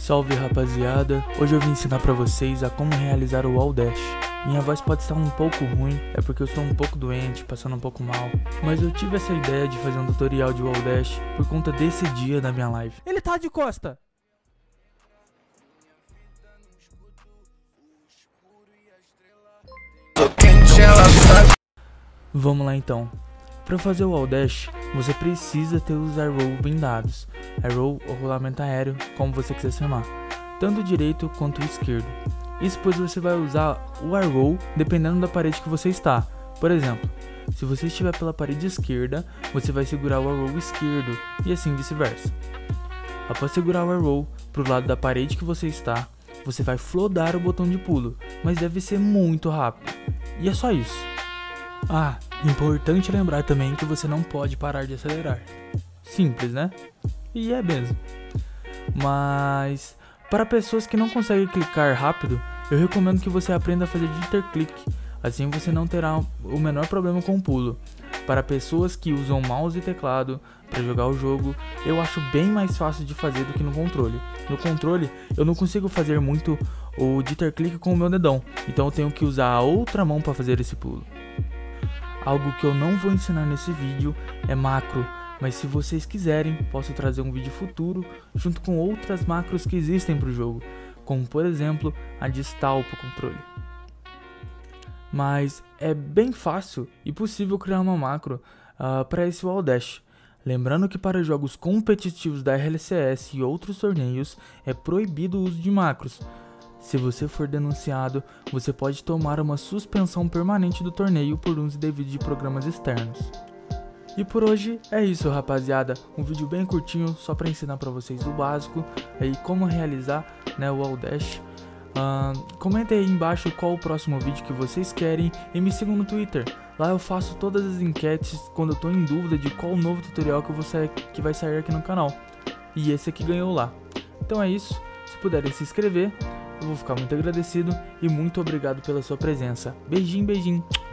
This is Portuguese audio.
Salve rapaziada, hoje eu vim ensinar pra vocês a como realizar o wall dash. Minha voz pode estar um pouco ruim, é porque eu estou um pouco doente, passando um pouco mal. Mas eu tive essa ideia de fazer um tutorial de wall dash por conta desse dia da minha live. Ele tá de costa! Vamos lá então. Para fazer o wall dash, você precisa ter os arrow blindados. Arrow ou rolamento aéreo, como você quiser chamar, tanto o direito quanto o esquerdo. Isso pois você vai usar o arrow dependendo da parede que você está. Por exemplo, se você estiver pela parede esquerda, você vai segurar o arrow esquerdo e assim vice-versa. Após segurar o arrow para o lado da parede que você está, você vai flodar o botão de pulo, mas deve ser muito rápido. E é só isso. Ah, importante lembrar também que você não pode parar de acelerar. Simples, né? E é mesmo. Mas para pessoas que não conseguem clicar rápido, eu recomendo que você aprenda a fazer jitter click. Assim você não terá o menor problema com o pulo. Para pessoas que usam mouse e teclado para jogar o jogo, eu acho bem mais fácil de fazer do que no controle. No controle, eu não consigo fazer muito o jitter click com o meu dedão, então eu tenho que usar a outra mão para fazer esse pulo. Algo que eu não vou ensinar nesse vídeo é macro, mas se vocês quiserem, posso trazer um vídeo futuro junto com outras macros que existem para o jogo, como por exemplo a de stall para o controle. Mas é bem fácil e possível criar uma macro para esse wall dash. Lembrando que para jogos competitivos da RLCS e outros torneios é proibido o uso de macros. Se você for denunciado, você pode tomar uma suspensão permanente do torneio por uso indevido de programas externos. E por hoje é isso, rapaziada. Um vídeo bem curtinho, só para ensinar para vocês o básico e como realizar, né, o wall dash. Comentem aí embaixo qual o próximo vídeo que vocês querem e me sigam no Twitter. Lá eu faço todas as enquetes quando eu tô em dúvida de qual novo tutorial que vai sair aqui no canal. E esse aqui ganhou lá. Então é isso, se puderem se inscrever, eu vou ficar muito agradecido e muito obrigado pela sua presença. Beijinho, beijinho.